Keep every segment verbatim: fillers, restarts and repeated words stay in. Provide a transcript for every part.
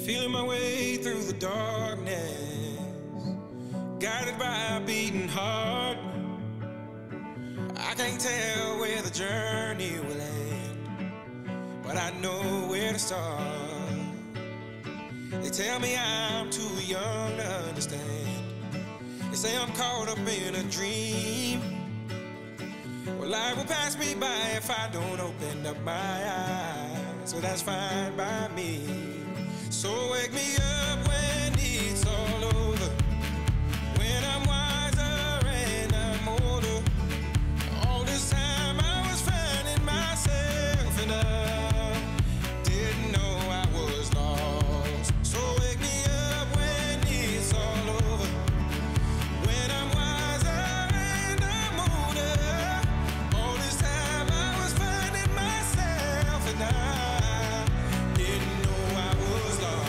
Feeling my way through the darkness, guided by a beating heart. I can't tell where the journey will end, but I know where to start. They tell me I'm too young to understand. They say I'm caught up in a dream. Well, life will pass me by if I don't open up my eyes. So that's fine by me. So wake me up when it's all over, when I'm wiser and I'm older. All this time I was finding myself and I didn't know I was lost. So wake me up when it's all over, when I'm wiser and I'm older. All this time I was finding myself and I didn't know I was lost.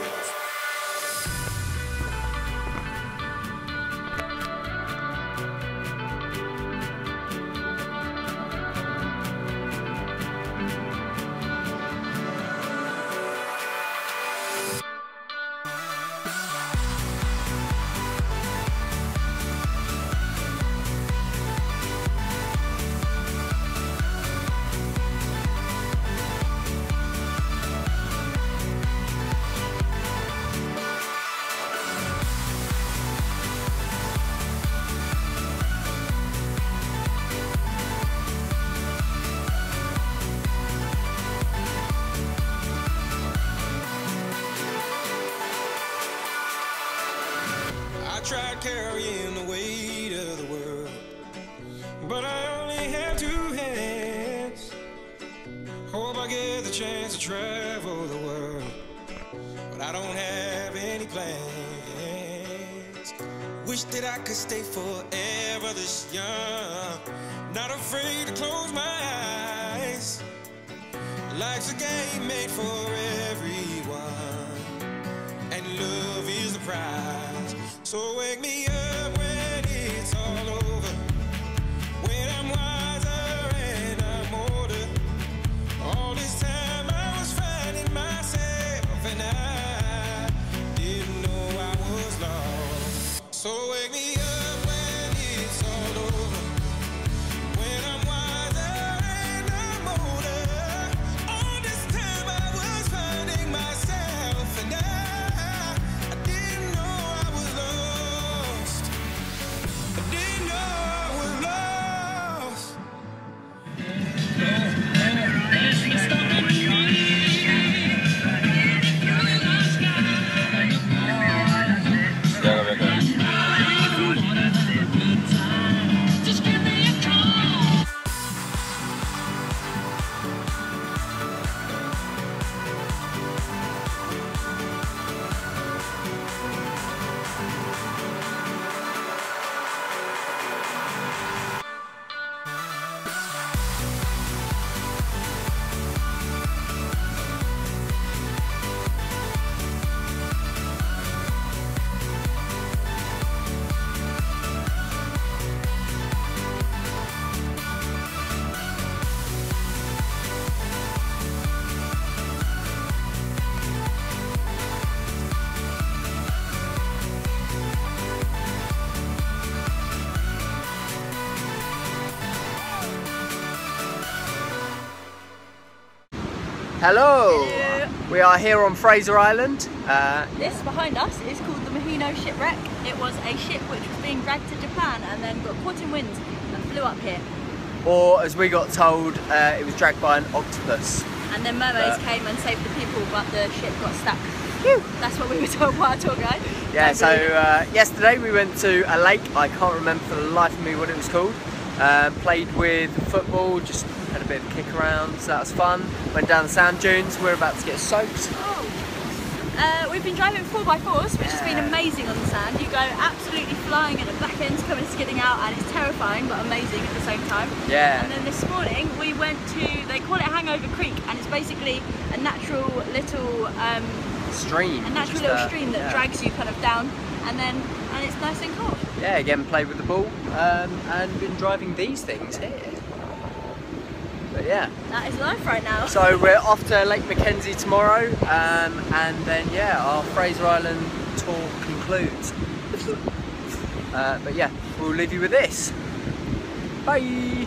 I tried carrying the weight of the world, but I only have two hands. Hope I get the chance to travel the world, but I don't have any plans. Wish that I could stay forever this young, not afraid to close my eyes. Life's a game made for everyone, and love is the prize. So wake me up when it's all over, when I'm wiser and I'm older. All this time I was finding myself and I didn't know I was lost. So wake me up when it's all over, when I'm wiser and I'm older. All this time I was finding myself and I, I didn't know I was lost. I didn't know I was lost. Hello. Hello. We are here on Fraser Island. Uh, This behind us is called the Mahino shipwreck. It was a ship which was being dragged to Japan and then got caught in wind and flew up here. or as we got told, uh, it was dragged by an octopus. And then mermaids Uh, came and saved the people, but the ship got stuck. Phew. That's what we were told by our tour guide. Yeah, That's so really- uh, yesterday we went to a lake. I can't remember for the life of me what it was called. Uh, played with football, just had a bit of a kick around, so that was fun. Went down the sand dunes, we're about to get soaked. Oh. Uh, we've been driving four by fours, which has been Yeah. amazing on the sand. You go absolutely flying at the back end, coming skidding out, and it's terrifying but amazing at the same time. Yeah. And then this morning we went to, they call it Hangover Creek, and it's basically a natural little um, Stream. a natural just, little uh, stream that yeah. drags you kind of down, and then and it's nice and cold. Yeah, again played with the ball um, and been driving these things here. But yeah. That is life right now. So we're off to Lake Mackenzie tomorrow, um, and then yeah, our Fraser Island tour concludes. uh, but yeah, we'll leave you with this. Bye!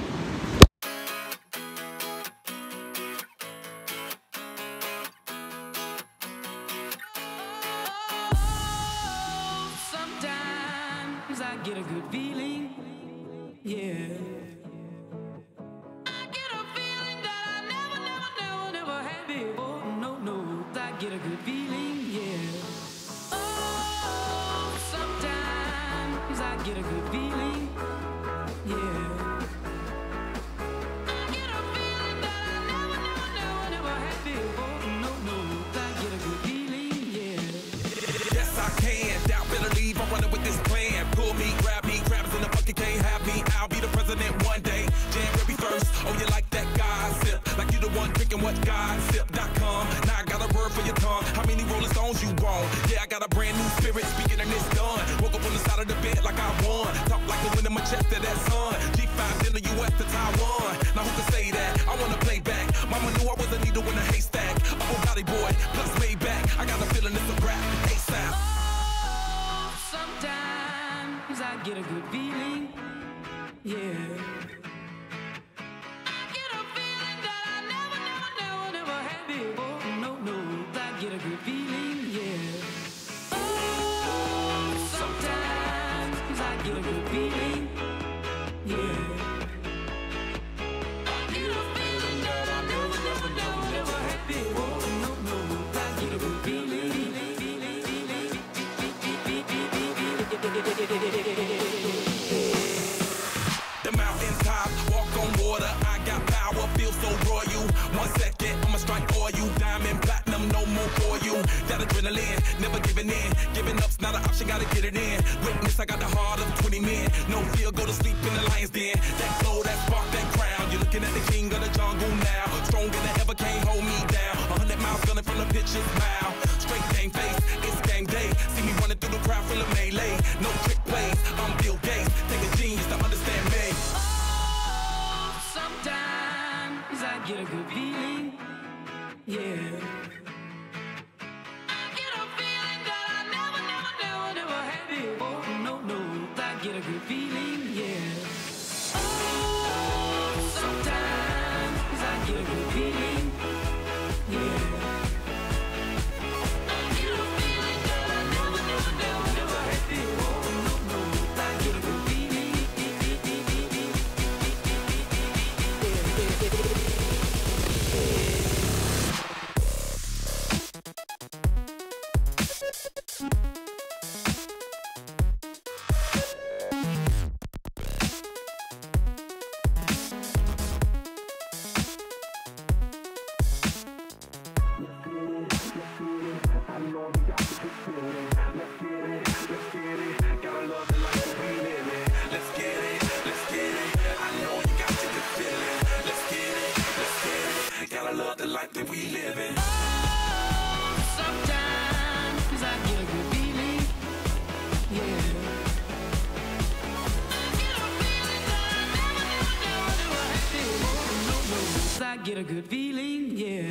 Sometimes I get a good feeling, yeah. I get a feeling that I never, never, never, never had before. No, no, I get a good feeling, yeah. Oh, sometimes I get a good feeling, yeah. I get a feeling that I never, never, never, never had before. No, no, I get a good feeling, yeah. Yes, I can. Doubt, better leave. I'm running with this plan. Pull me, grab me, crabs in the bucket can't have me. I'll be the president one day. January first. Oh, you like that gossip? Like you the one drinking what gossip dot com. Now I got a word for your tongue. How many Rolling Stones you want? Yeah, I got a brand new spirit. Speaking and it's done. Woke up on the side of the bed like I won. Talk like the wind in my chest to that sun. G five in the U S to Taiwan. Now who can say that? I wanna play back. Mama knew I was a needle in a haystack. A Bugatti boy, plus Maybach. I got a feeling it's a rap. ASAP. Oh, sometimes I get a good feeling, yeah. I get a feeling that I never, never, never, never had before. No, no, I get a good feeling, yeah. Oh, sometimes I get a good feeling, yeah. I get a feeling that I never, never, never, never had before. No, no, I get a good feeling. The mountaintop, walk on water, I got power, feel so royal. One second, I'ma strike for you. Diamond, platinum, no more for you. That adrenaline, never giving in. Giving up's not an option, gotta get it in. Witness, I got the heart of twenty men. No fear, go to sleep in the lion's den. That glow, that spark, that crown. You're looking at the king of the jungle now. Stronger than ever, can't hold me down. A hundred miles gunning from the pitcher's mouth. Straight game face, it's game day. See me running through the crowd full of melee. No trick plays, I'm Bill Gates. Take a genius to understand me. Oh, sometimes I get a good feeling, yeah. I get a feeling that I never, never, never, never had before. No, no, I get a good feeling, yeah. Oh, sometimes I get a good feeling, yeah. The life that we live in. Oh, sometimes I get a good feeling, yeah. I get a feeling that I never, never, never, never had before. No, no, I get a good feeling, yeah.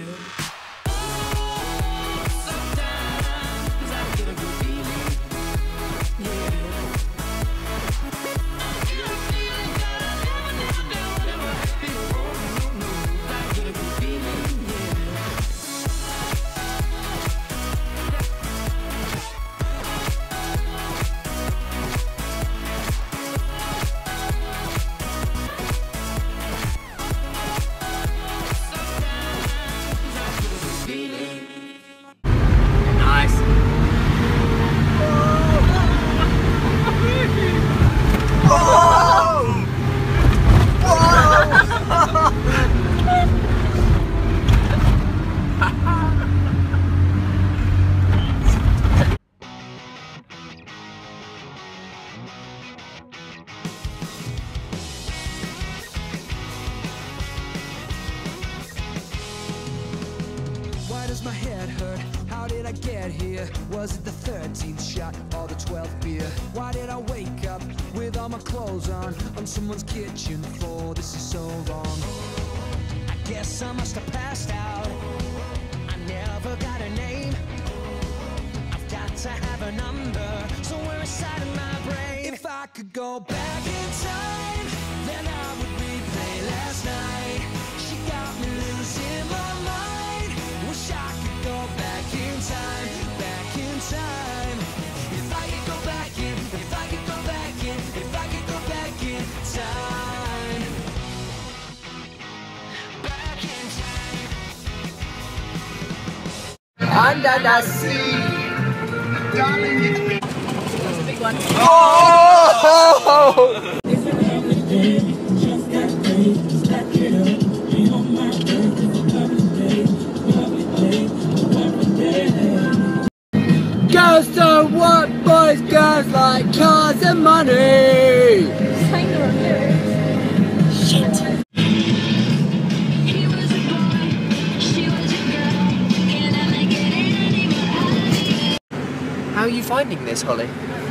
Oh, sometimes I get a good feeling, yeah. I get a feeling that I never, never, never, never had before. No, no, I get a good feeling. My head hurt, how did I get here? Was it the thirteenth shot or the twelfth beer? Why did I wake up with all my clothes on on someone's kitchen floor? This is so wrong. I Guess I must have passed out. I never got a name. I've got to have a number somewhere inside of my brain. If I could go back in time, then I would replay last night. She got me losing my mind. Wish I could go back in time, back in time. If I could go back in, if I could go back in, if I could go back in time. Back in time. Under the sea. That's a big one. Oh! Girls don't want boys, girls like cars and money. Sang the wrong lyrics. Shit. How are you finding this, Holly?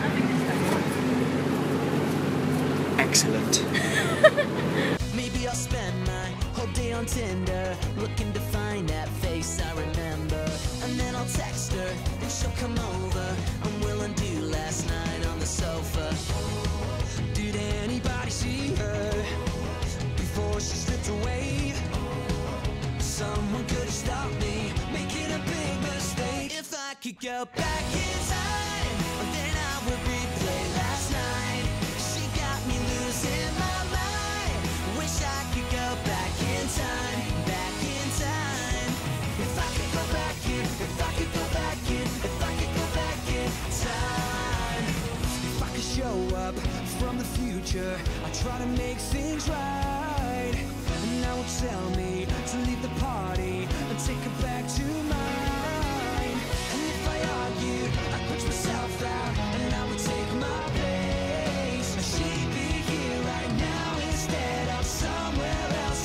Excellent. Maybe I'll spend my whole day on Tinder, looking to find that face I remember. And then I'll text her, and she'll come over. I'm willing to last night on the sofa. Did anybody see her before she slipped away? Someone could have stopped me making a big mistake. If I could go back in time, then I would replay last night. She got me losing my mind. Wish I could go back in time, back in time. If I could go back in, if I could go back in, if I could go back in time. If I could show up from the future, I try to make things right. And now will tell me to leave the party and take it back to mine. And if I argued, I'd push myself out and I would take my place. She'd be here right now instead of somewhere else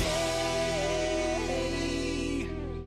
today.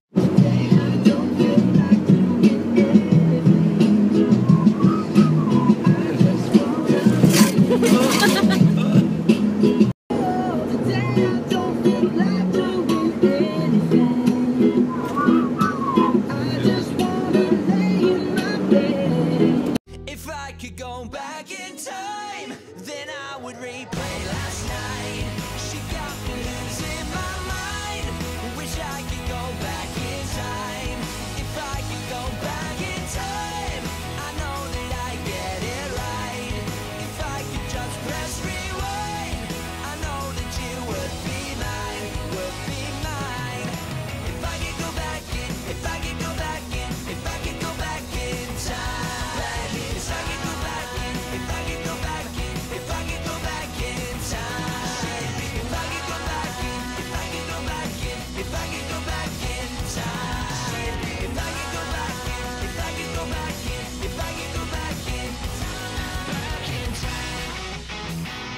If I could go back in time, then I would replay last night. She got me losing my mind. Wish I could go back in time. If I could go back in time, I know that I get it right. If I could just press rewind, I know that you would be mine, would be mine. If I could go back in, if I could go back in, if I could go back in time. If I could go back in, if I could go back in, if I could go back in time. If I could go back in, if I could go back in, if I could go back in time. If I could go back in, if I could go back in, if I could go back in time. Back in time.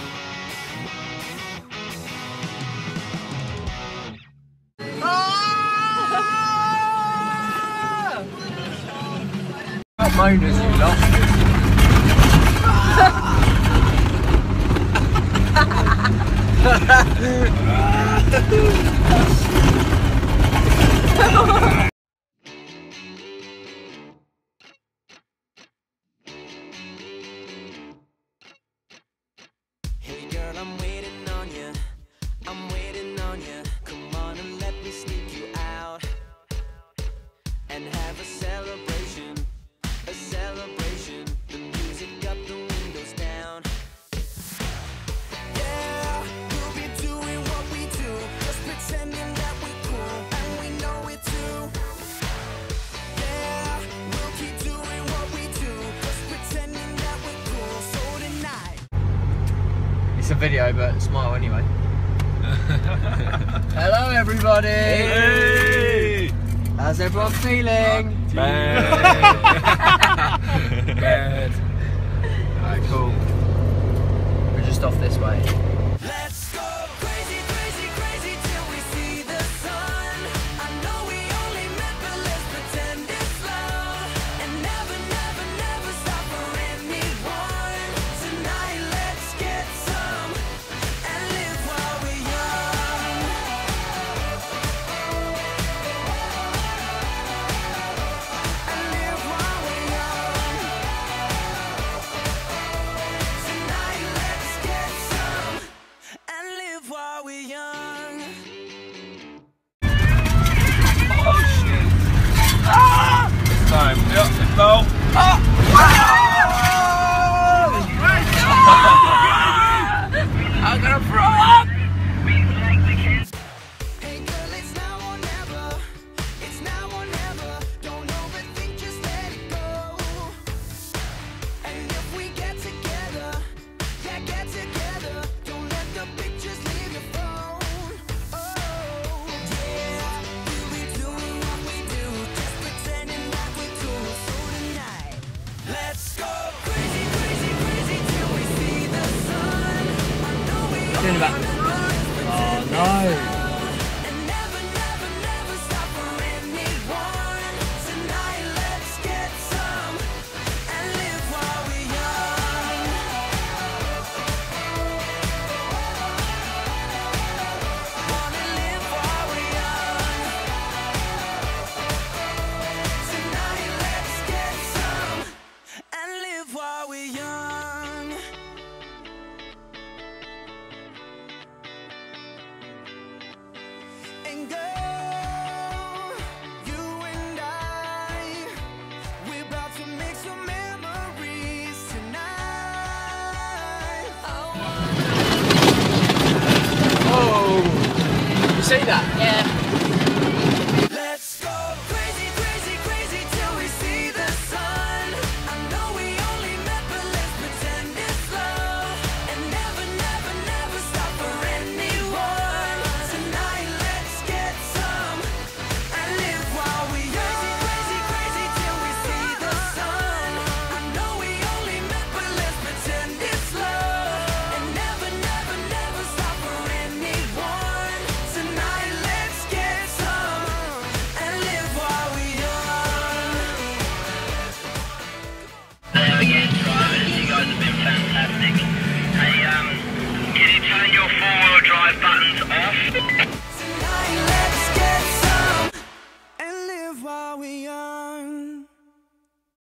Not moaners, you lot. Hey girl, I'm waiting on you. I'm waiting on you. Come on and let me sneak you out and have a celebration, a celebration. The music up, the windows down. Yeah, we'll be doing what we do, just pretending that we're cool, and we know it too. Yeah, we'll keep doing what we do, just pretending that we're cool. So tonight. It's a video, but smile anyway. Hello, everybody. Hey! How's everyone feeling? Bad. Bad. Alright, cool. We're just off this way. Let's go crazy, crazy, crazy till we see the sun. I know we only met, but let's pretend it's love. And never, never, never stop for anyone. Tonight, let's get some and live while we're young. feeling about this? Oh no.